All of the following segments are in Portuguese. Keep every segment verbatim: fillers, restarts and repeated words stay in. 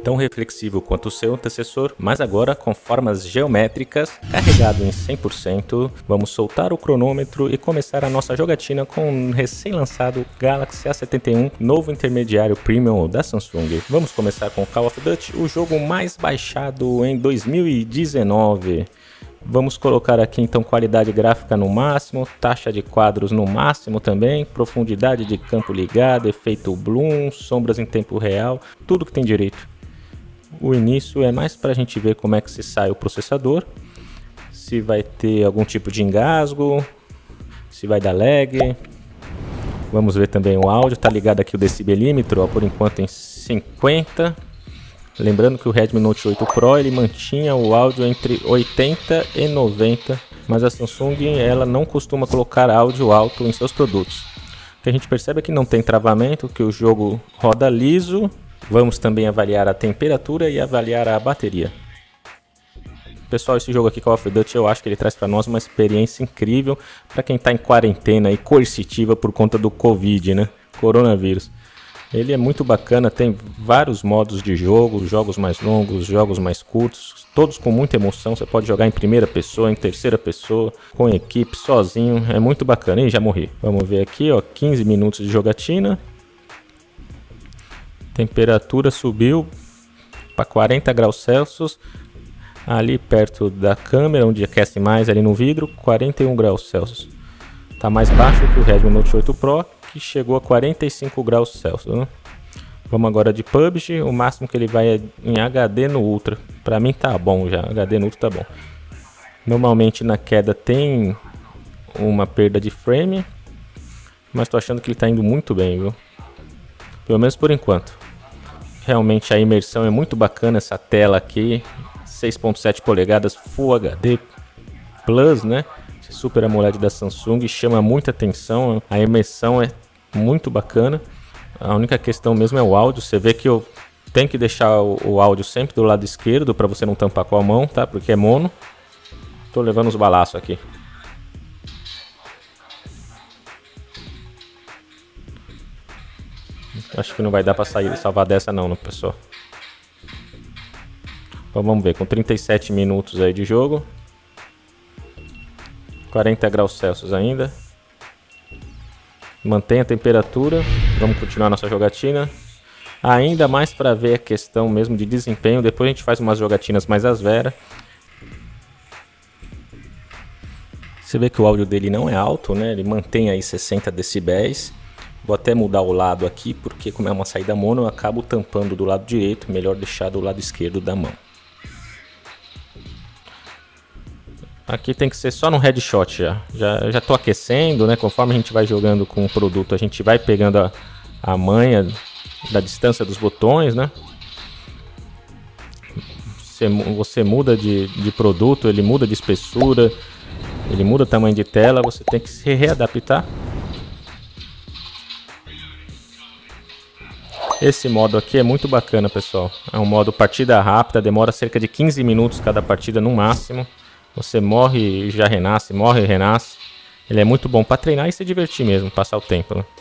tão reflexivo quanto o seu antecessor, mas agora com formas geométricas, carregado em cem por cento. Vamos soltar o cronômetro e começar a nossa jogatina com o recém-lançado Galaxy A setenta e um, novo intermediário premium da Samsung. Vamos começar com Call of Duty, o jogo mais baixado em dois mil e dezenove. Vamos colocar aqui então qualidade gráfica no máximo, taxa de quadros no máximo também, profundidade de campo ligada, efeito bloom, sombras em tempo real, tudo que tem direito. O início é mais para a gente ver como é que se sai o processador, se vai ter algum tipo de engasgo, se vai dar lag. Vamos ver também o áudio, tá ligado aqui o decibelímetro, ó, por enquanto em cinquenta. Lembrando que o Redmi Note oito Pro ele mantinha o áudio entre oitenta e noventa, mas a Samsung ela não costuma colocar áudio alto em seus produtos. O que a gente percebe é que não tem travamento, que o jogo roda liso. Vamos também avaliar a temperatura e avaliar a bateria. Pessoal, esse jogo aqui, Call of Duty, eu acho que ele traz para nós uma experiência incrível para quem está em quarentena e coercitiva por conta do Covid, né? Coronavírus. Ele é muito bacana, tem vários modos de jogo, jogos mais longos, jogos mais curtos, todos com muita emoção. Você pode jogar em primeira pessoa, em terceira pessoa, com equipe, sozinho, é muito bacana. Ih, já morri. Vamos ver aqui, ó, quinze minutos de jogatina. Temperatura subiu para quarenta graus Celsius, ali perto da câmera, onde aquece mais ali no vidro, quarenta e um graus Celsius. Tá mais baixo que o Redmi Note oito Pro, que chegou a quarenta e cinco graus Celsius, né? Vamos agora de P U B G, o máximo que ele vai é em H D no Ultra. Pra mim tá bom já, H D no Ultra tá bom. Normalmente na queda tem uma perda de frame, mas tô achando que ele tá indo muito bem, viu? Pelo menos por enquanto. Realmente a imersão é muito bacana, essa tela aqui, seis ponto sete polegadas Full H D Plus, né? Super AMOLED da Samsung, chama muita atenção, a imersão é muito bacana. A única questão mesmo é o áudio. Você vê que eu tenho que deixar o, o áudio sempre do lado esquerdo para você não tampar com a mão, tá? Porque é mono. Tô levando os balaços aqui. Acho que não vai dar para sair salvar dessa não, né, pessoal? Então vamos ver, com trinta e sete minutos aí de jogo, quarenta graus Celsius ainda. Mantém a temperatura. Vamos continuar nossa jogatina. Ainda mais para ver a questão mesmo de desempenho. Depois a gente faz umas jogatinas mais às veras. Você vê que o áudio dele não é alto, né? Ele mantém aí sessenta decibéis. Vou até mudar o lado aqui, porque como é uma saída mono, eu acabo tampando do lado direito. Melhor deixar do lado esquerdo da mão. Aqui tem que ser só no headshot já. Já, já tô aquecendo, né? Conforme a gente vai jogando com o produto, a gente vai pegando a, a manha da distância dos botões, né? Você, você muda de, de produto, ele muda de espessura, ele muda o tamanho de tela, você tem que se readaptar. Esse modo aqui é muito bacana, pessoal. É um modo partida rápida, demora cerca de quinze minutos cada partida no máximo. Você morre e já renasce, morre e renasce. Ele é muito bom para treinar e se divertir mesmo, passar o tempo, né?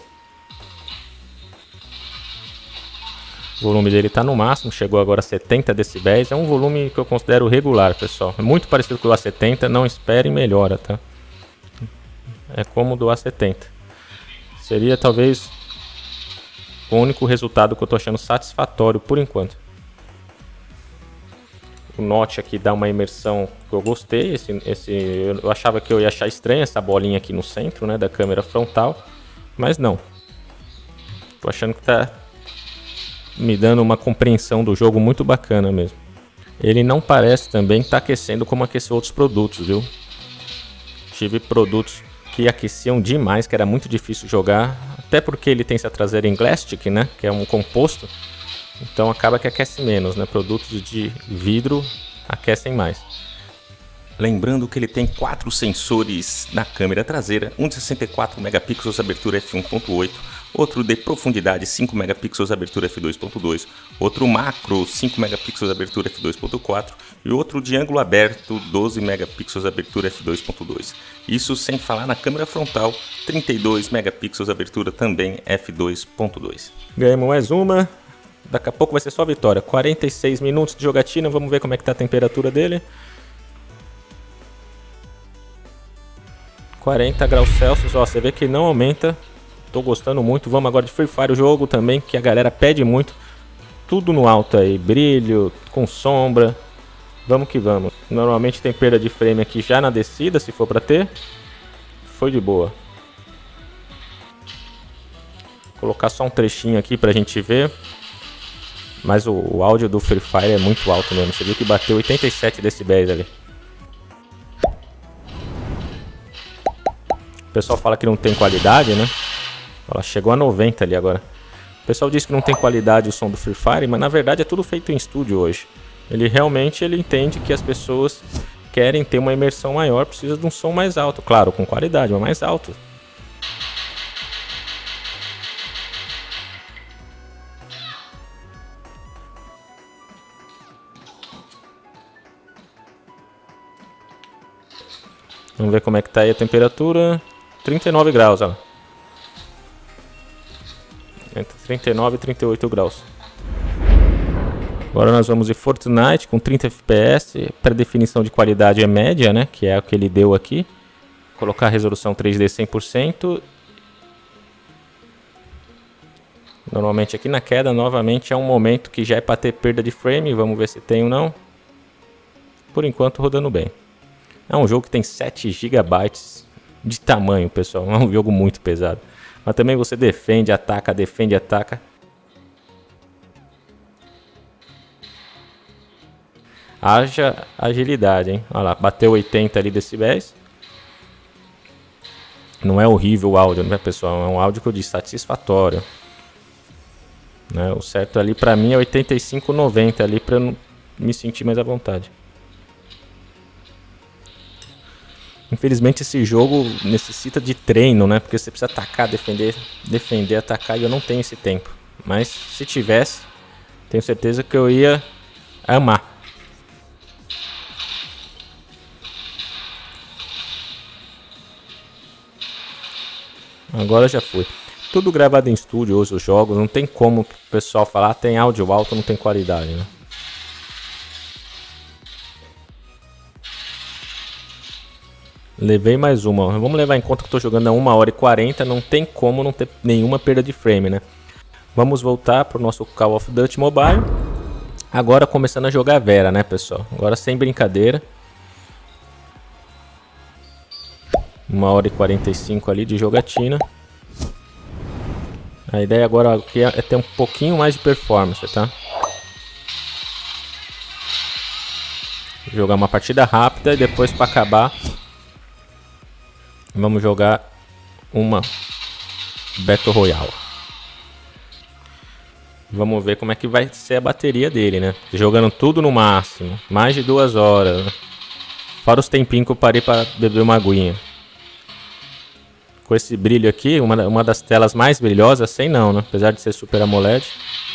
O volume dele está no máximo, chegou agora a setenta decibéis. É um volume que eu considero regular, pessoal. É muito parecido com o A setenta, não esperem melhora, tá? É como o do A setenta. Seria talvez o único resultado que eu tô achando satisfatório por enquanto. O Note aqui dá uma imersão que eu gostei. Esse, esse, eu achava que eu ia achar estranha essa bolinha aqui no centro, né, da câmera frontal, mas não. Tô achando que tá me dando uma compreensão do jogo muito bacana mesmo. Ele não parece também estar aquecendo como aqueceu outros produtos, viu? Tive produtos que aqueciam demais, que era muito difícil jogar, até porque ele tem essa traseira em Glastic, né, que é um composto. Então acaba que aquece menos, né? Produtos de vidro aquecem mais. Lembrando que ele tem quatro sensores na câmera traseira, um de sessenta e quatro megapixels abertura f um ponto oito, outro de profundidade cinco megapixels abertura f dois ponto dois, outro macro cinco megapixels abertura f dois ponto quatro e outro de ângulo aberto doze megapixels abertura f dois ponto dois. Isso sem falar na câmera frontal trinta e dois megapixels abertura também f dois ponto dois. Ganhamos mais uma. Daqui a pouco vai ser só vitória. quarenta e seis minutos de jogatina, vamos ver como é que tá a temperatura dele. quarenta graus Celsius, ó, você vê que não aumenta. Tô gostando muito. Vamos agora de Free Fire, o jogo também, que a galera pede muito. Tudo no alto aí, brilho, com sombra. Vamos que vamos. Normalmente tem perda de frame aqui já na descida, se for pra ter. Foi de boa. Vou colocar só um trechinho aqui pra gente ver. Mas o, o áudio do Free Fire é muito alto mesmo. Você viu que bateu oitenta e sete decibéis ali. O pessoal fala que não tem qualidade, né? Ela chegou a noventa ali agora. O pessoal diz que não tem qualidade o som do Free Fire, mas na verdade é tudo feito em estúdio hoje. Ele realmente ele entende que as pessoas querem ter uma imersão maior, precisa de um som mais alto. Claro, com qualidade, mas mais alto. Vamos ver como é que tá aí a temperatura. trinta e nove graus, ó. Entre trinta e nove e trinta e oito graus. Agora nós vamos de Fortnite com trinta F P S. Pré-definição de qualidade é média, né? Que é o que ele deu aqui. Colocar a resolução três D cem por cento. Normalmente aqui na queda, novamente, é um momento que já é para ter perda de frame. Vamos ver se tem ou não. Por enquanto, rodando bem. É um jogo que tem sete gigabytes de tamanho, pessoal. É um jogo muito pesado. Mas também você defende, ataca, defende, ataca. Haja agilidade, hein? Olha lá, bateu oitenta ali decibéis. Não é horrível o áudio, né, pessoal? É um áudio que eu disse satisfatório. Né? O certo ali pra mim é oitenta e cinco, noventa ali pra eu me sentir mais à vontade. Infelizmente esse jogo necessita de treino, né? Porque você precisa atacar, defender, defender, atacar, e eu não tenho esse tempo. Mas se tivesse, tenho certeza que eu ia amar. Agora já foi. Tudo gravado em estúdio hoje, os jogos, não tem como o pessoal falar, ah, tem áudio alto, não tem qualidade, né? Levei mais uma. Vamos levar em conta que eu tô jogando a uma hora e quarenta. Não tem como não ter nenhuma perda de frame, né? Vamos voltar pro nosso Call of Duty Mobile. Agora começando a jogar Vera, né, pessoal? Agora sem brincadeira. uma hora e quarenta e cinco ali de jogatina. A ideia agora aqui é ter um pouquinho mais de performance, tá? Jogar uma partida rápida e depois para acabar vamos jogar uma Battle Royale. Vamos ver como é que vai ser a bateria dele, né? Jogando tudo no máximo, mais de duas horas, né? Fora os tempinhos que eu parei para beber uma aguinha. Com esse brilho aqui, uma, uma das telas mais brilhosas, sem não, né? Apesar de ser Super AMOLED.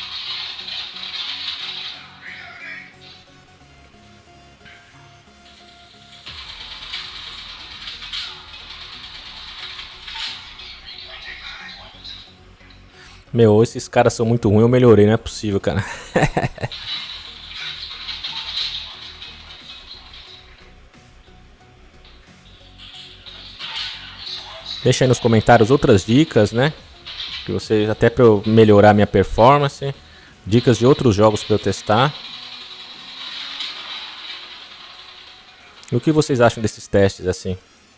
Meu, esses caras são muito ruins, eu melhorei, não é possível, cara. Deixa aí nos comentários outras dicas, né? Que vocês, até para eu melhorar minha performance. Dicas de outros jogos para eu testar. E o que vocês acham desses testes assim?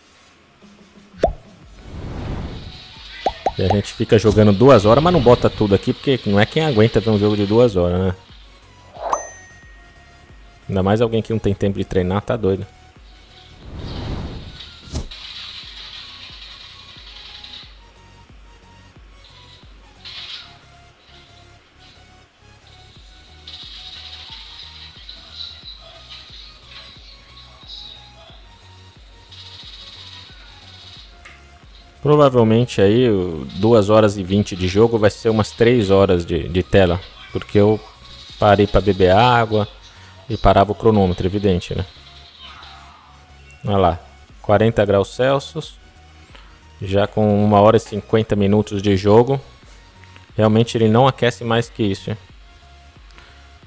E a gente fica jogando duas horas, mas não bota tudo aqui, porque não é quem aguenta ver um jogo de duas horas, né? Ainda mais alguém que não tem tempo de treinar, tá doido. Provavelmente aí duas horas e vinte de jogo vai ser umas três horas de, de tela. Porque eu parei para beber água e parava o cronômetro, evidente, né? Olha lá, quarenta graus Celsius. Já com uma hora e cinquenta minutos de jogo. Realmente ele não aquece mais que isso.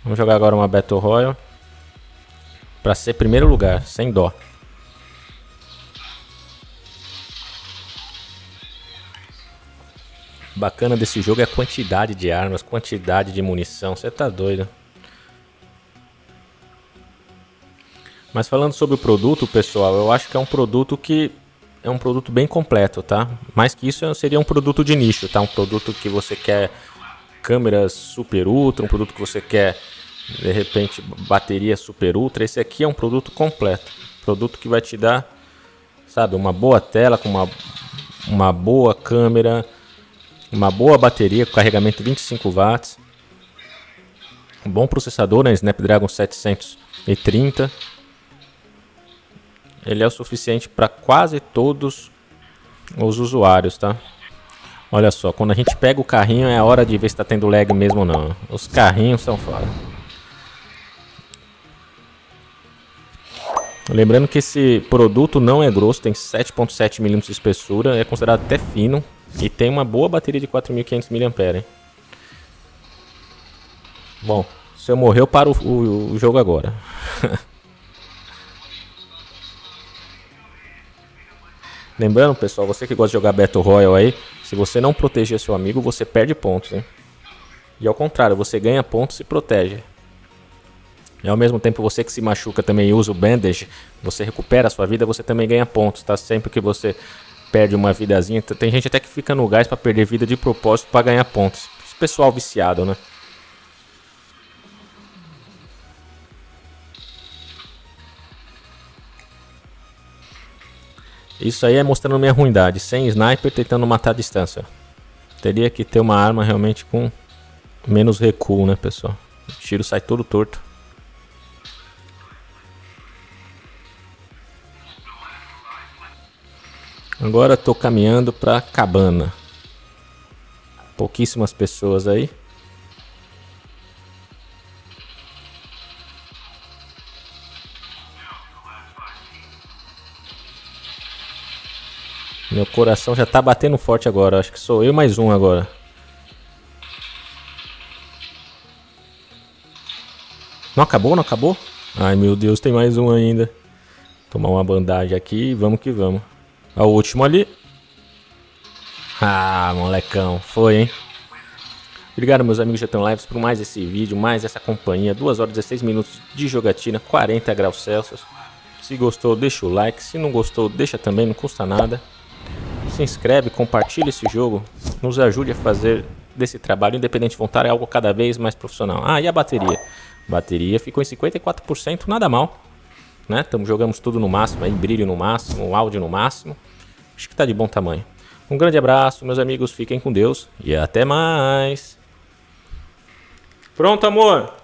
Vamos jogar agora uma Battle Royale. Pra ser primeiro lugar, sem dó. Bacana desse jogo é a quantidade de armas, quantidade de munição. Você tá doido. Mas falando sobre o produto, pessoal, eu acho que é um produto que é um produto bem completo, tá? Mais que isso, seria um produto de nicho, tá? Um produto que você quer câmeras super ultra, um produto que você quer, de repente, bateria super ultra. Esse aqui é um produto completo. Produto que vai te dar, sabe, uma boa tela com uma, uma boa câmera, uma boa bateria com carregamento vinte e cinco watts. Um bom processador, né? Snapdragon setecentos e trinta. Ele é o suficiente para quase todos os usuários, tá? Olha só, quando a gente pega o carrinho é a hora de ver se tá tendo lag mesmo ou não. Os carrinhos são foda. Lembrando que esse produto não é grosso, tem sete ponto sete milímetros de espessura, é considerado até fino e tem uma boa bateria de quatro mil e quinhentos miliampères. Bom, se eu morrer eu paro o, o, o jogo agora. Lembrando, pessoal, você que gosta de jogar Battle Royale aí, se você não proteger seu amigo, você perde pontos, hein? E ao contrário, você ganha pontos e protege. E ao mesmo tempo, você que se machuca também e usa o bandage, você recupera a sua vida, você também ganha pontos, tá? Sempre que você perde uma vidazinha, tem gente até que fica no gás pra perder vida de propósito pra ganhar pontos. Esse pessoal viciado, né? Isso aí é mostrando minha ruindade, sem sniper tentando matar a distância. Teria que ter uma arma realmente com menos recuo, né, pessoal? O tiro sai todo torto. Agora tô caminhando pra cabana. Pouquíssimas pessoas aí. Meu coração já tá batendo forte agora. Acho que sou eu mais um agora. Não acabou? Não acabou? Ai, meu Deus, tem mais um ainda. Tomar uma bandagem aqui e vamos que vamos. Ó, o último ali. Ah, molecão. Foi, hein? Obrigado, meus amigos Jetão Lives, por mais esse vídeo, mais essa companhia. duas horas e dezesseis minutos de jogatina, quarenta graus Celsius. Se gostou, deixa o like. Se não gostou, deixa também, não custa nada. Se inscreve, compartilha esse jogo, nos ajude a fazer desse trabalho independente voluntário algo cada vez mais profissional. Ah, e a bateria? A bateria ficou em cinquenta e quatro por cento, nada mal, né? Tamo, jogamos tudo no máximo, aí, brilho no máximo, áudio no máximo. Acho que tá de bom tamanho. Um grande abraço, meus amigos, fiquem com Deus e até mais. Pronto, amor?